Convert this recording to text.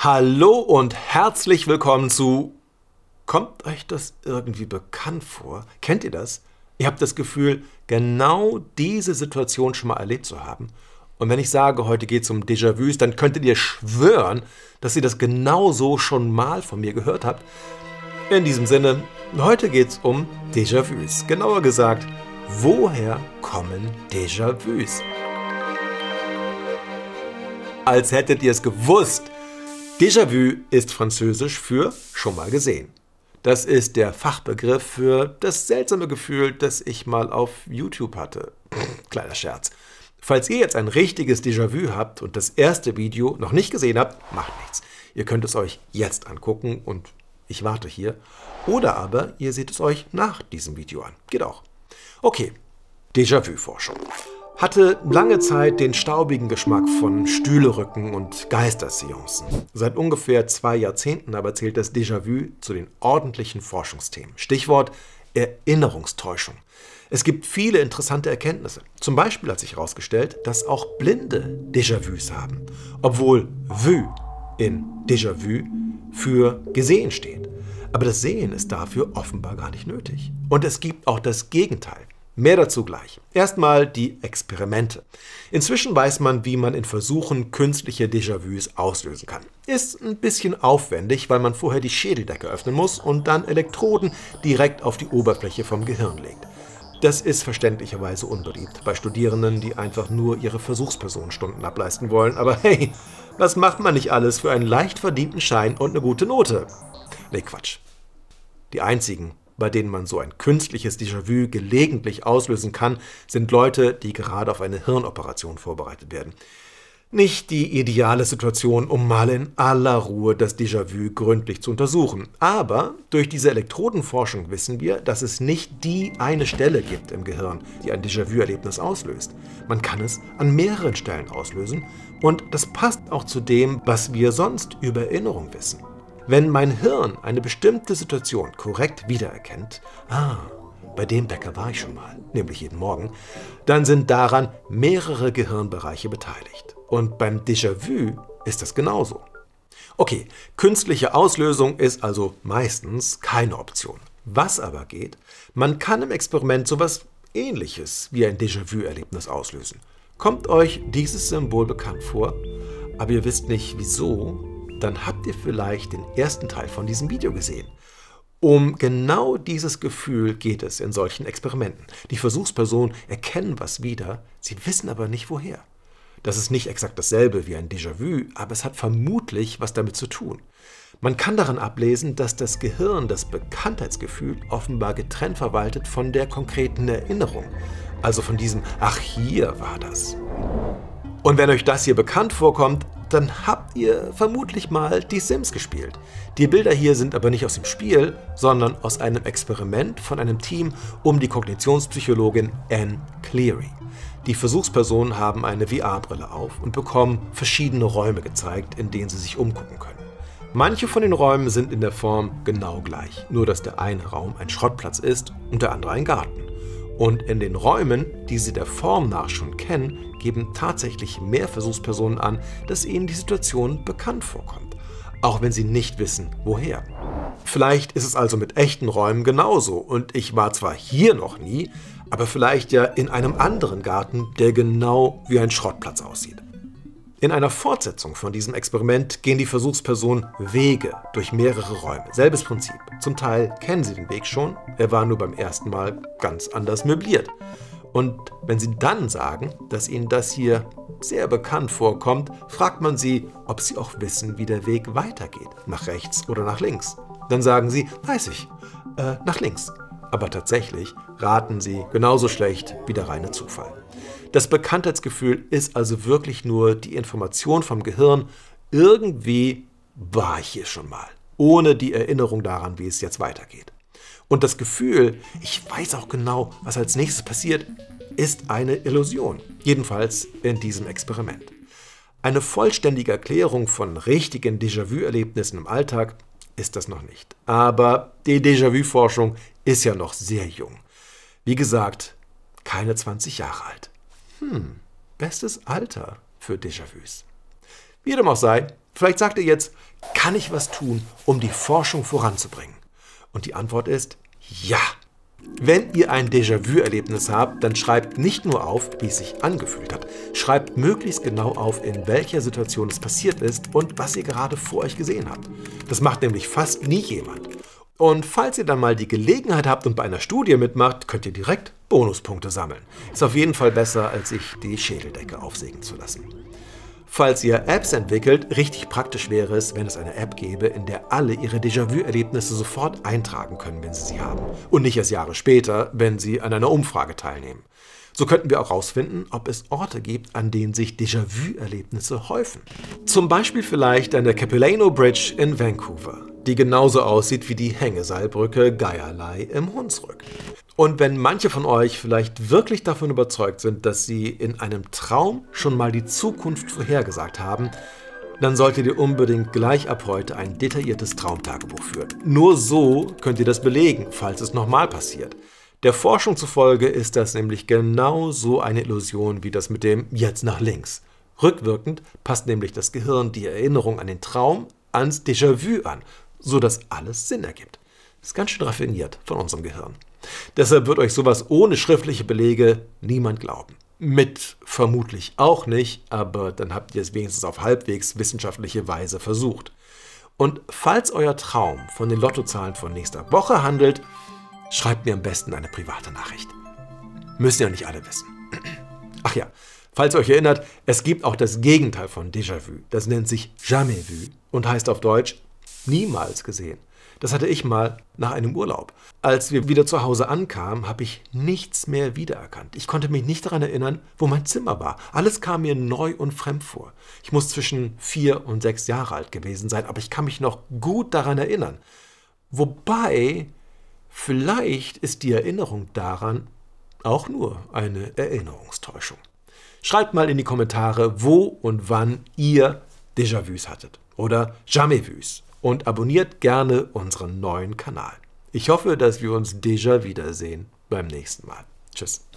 Hallo und herzlich willkommen zu... Kommt euch das irgendwie bekannt vor? Kennt ihr das? Ihr habt das Gefühl, genau diese Situation schon mal erlebt zu haben. Und wenn ich sage, heute geht es um Déjà-vus, dann könntet ihr schwören, dass ihr das genauso schon mal von mir gehört habt. In diesem Sinne, heute geht es um Déjà-vus. Genauer gesagt, woher kommen Déjà-vus? Als hättet ihr es gewusst. Déjà-vu ist französisch für schon mal gesehen. Das ist der Fachbegriff für das seltsame Gefühl, das ich mal auf YouTube hatte. Kleiner Scherz. Falls ihr jetzt ein richtiges Déjà-vu habt und das erste Video noch nicht gesehen habt, macht nichts. Ihr könnt es euch jetzt angucken und ich warte hier. Oder aber ihr seht es euch nach diesem Video an. Geht auch. Okay, Déjà-vu-Forschung. Hatte lange Zeit den staubigen Geschmack von Stühlerücken und Geisterseancen. Seit ungefähr 2 Jahrzehnten aber zählt das Déjà-vu zu den ordentlichen Forschungsthemen. Stichwort Erinnerungstäuschung. Es gibt viele interessante Erkenntnisse. Zum Beispiel hat sich herausgestellt, dass auch Blinde Déjà-vus haben, obwohl Vu in Déjà-vu für gesehen steht. Aber das Sehen ist dafür offenbar gar nicht nötig. Und es gibt auch das Gegenteil. Mehr dazu gleich. Erstmal die Experimente. Inzwischen weiß man, wie man in Versuchen künstliche Déjà-vus auslösen kann. Ist ein bisschen aufwendig, weil man vorher die Schädeldecke öffnen muss und dann Elektroden direkt auf die Oberfläche vom Gehirn legt. Das ist verständlicherweise unbeliebt bei Studierenden, die einfach nur ihre Versuchspersonenstunden ableisten wollen. Aber hey, was macht man nicht alles für einen leicht verdienten Schein und eine gute Note? Nee, Quatsch. Die einzigen, bei denen man so ein künstliches Déjà-vu gelegentlich auslösen kann, sind Leute, die gerade auf eine Hirnoperation vorbereitet werden. Nicht die ideale Situation, um mal in aller Ruhe das Déjà-vu gründlich zu untersuchen. Aber durch diese Elektrodenforschung wissen wir, dass es nicht die eine Stelle gibt im Gehirn, die ein Déjà-vu-Erlebnis auslöst. Man kann es an mehreren Stellen auslösen und das passt auch zu dem, was wir sonst über Erinnerung wissen. Wenn mein Hirn eine bestimmte Situation korrekt wiedererkennt, bei dem Bäcker war ich schon mal, nämlich jeden Morgen, dann sind daran mehrere Gehirnbereiche beteiligt. Und beim Déjà-vu ist das genauso. Okay, künstliche Auslösung ist also meistens keine Option. Was aber geht, man kann im Experiment sowas Ähnliches wie ein Déjà-vu-Erlebnis auslösen. Kommt euch dieses Symbol bekannt vor, aber ihr wisst nicht wieso, dann habt ihr vielleicht den ersten Teil von diesem Video gesehen. Um genau dieses Gefühl geht es in solchen Experimenten. Die Versuchspersonen erkennen was wieder, sie wissen aber nicht woher. Das ist nicht exakt dasselbe wie ein Déjà-vu, aber es hat vermutlich was damit zu tun. Man kann daran ablesen, dass das Gehirn das Bekanntheitsgefühl offenbar getrennt verwaltet von der konkreten Erinnerung. Also von diesem „Ach, hier war das“. Und wenn euch das hier bekannt vorkommt, dann habt ihr vermutlich mal die Sims gespielt. Die Bilder hier sind aber nicht aus dem Spiel, sondern aus einem Experiment von einem Team um die Kognitionspsychologin Anne Cleary. Die Versuchspersonen haben eine VR-Brille auf und bekommen verschiedene Räume gezeigt, in denen sie sich umgucken können. Manche von den Räumen sind in der Form genau gleich, nur dass der eine Raum ein Schrottplatz ist und der andere ein Garten. Und in den Räumen, die sie der Form nach schon kennen, geben tatsächlich mehr Versuchspersonen an, dass ihnen die Situation bekannt vorkommt, auch wenn sie nicht wissen, woher. Vielleicht ist es also mit echten Räumen genauso und ich war zwar hier noch nie, aber vielleicht ja in einem anderen Garten, der genau wie ein Schrottplatz aussieht. In einer Fortsetzung von diesem Experiment gehen die Versuchspersonen Wege durch mehrere Räume. Selbes Prinzip. Zum Teil kennen sie den Weg schon, er war nur beim ersten Mal ganz anders möbliert. Und wenn sie dann sagen, dass ihnen das hier sehr bekannt vorkommt, fragt man sie, ob sie auch wissen, wie der Weg weitergeht, nach rechts oder nach links. Dann sagen sie, weiß ich, nach links. Aber tatsächlich raten sie genauso schlecht wie der reine Zufall. Das Bekanntheitsgefühl ist also wirklich nur die Information vom Gehirn, irgendwie war ich hier schon mal, ohne die Erinnerung daran, wie es jetzt weitergeht. Und das Gefühl, ich weiß auch genau, was als nächstes passiert, ist eine Illusion, jedenfalls in diesem Experiment. Eine vollständige Erklärung von richtigen Déjà-vu-Erlebnissen im Alltag ist das noch nicht. Aber die Déjà-vu-Forschung ist ja noch sehr jung. Wie gesagt, keine 20 Jahre alt. Bestes Alter für Déjà-vus. Wie dem auch sei, Vielleicht sagt ihr jetzt, kann ich was tun, um die Forschung voranzubringen? Und die Antwort ist ja. Wenn ihr ein Déjà-vu-Erlebnis habt, dann schreibt nicht nur auf, wie es sich angefühlt hat. Schreibt möglichst genau auf, in welcher Situation es passiert ist und was ihr gerade vor euch gesehen habt. Das macht nämlich fast nie jemand. Und falls ihr dann mal die Gelegenheit habt und bei einer Studie mitmacht, könnt ihr direkt Bonuspunkte sammeln. Ist auf jeden Fall besser, als sich die Schädeldecke aufsägen zu lassen. Falls ihr Apps entwickelt, richtig praktisch wäre es, wenn es eine App gäbe, in der alle ihre Déjà-vu-Erlebnisse sofort eintragen können, wenn sie sie haben. Und nicht erst Jahre später, wenn sie an einer Umfrage teilnehmen. So könnten wir auch herausfinden, ob es Orte gibt, an denen sich Déjà-vu-Erlebnisse häufen. Zum Beispiel vielleicht an der Capilano Bridge in Vancouver, die genauso aussieht wie die Hängeseilbrücke Geierlei im Hunsrück. Und wenn manche von euch vielleicht wirklich davon überzeugt sind, dass sie in einem Traum schon mal die Zukunft vorhergesagt haben, dann solltet ihr unbedingt gleich ab heute ein detailliertes Traumtagebuch führen. Nur so könnt ihr das belegen, falls es nochmal passiert. Der Forschung zufolge ist das nämlich genau so eine Illusion wie das mit dem Jetzt nach links. Rückwirkend passt nämlich das Gehirn die Erinnerung an den Traum ans Déjà-vu an, sodass alles Sinn ergibt. Das ist ganz schön raffiniert von unserem Gehirn. Deshalb wird euch sowas ohne schriftliche Belege niemand glauben. Mit vermutlich auch nicht, aber dann habt ihr es wenigstens auf halbwegs wissenschaftliche Weise versucht. Und falls euer Traum von den Lottozahlen von nächster Woche handelt, schreibt mir am besten eine private Nachricht. Müssen ja nicht alle wissen. Ach ja, falls ihr euch erinnert, es gibt auch das Gegenteil von Déjà-vu. Das nennt sich Jamais vu und heißt auf Deutsch niemals gesehen. Das hatte ich mal nach einem Urlaub. Als wir wieder zu Hause ankamen, habe ich nichts mehr wiedererkannt. Ich konnte mich nicht daran erinnern, wo mein Zimmer war. Alles kam mir neu und fremd vor. Ich muss zwischen 4 und 6 Jahre alt gewesen sein, aber ich kann mich noch gut daran erinnern. Wobei, vielleicht ist die Erinnerung daran auch nur eine Erinnerungstäuschung. Schreibt mal in die Kommentare, wo und wann ihr Déjà-vus hattet oder Jamais-vus. Und abonniert gerne unseren neuen Kanal. Ich hoffe, dass wir uns déjà wiedersehen beim nächsten Mal. Tschüss.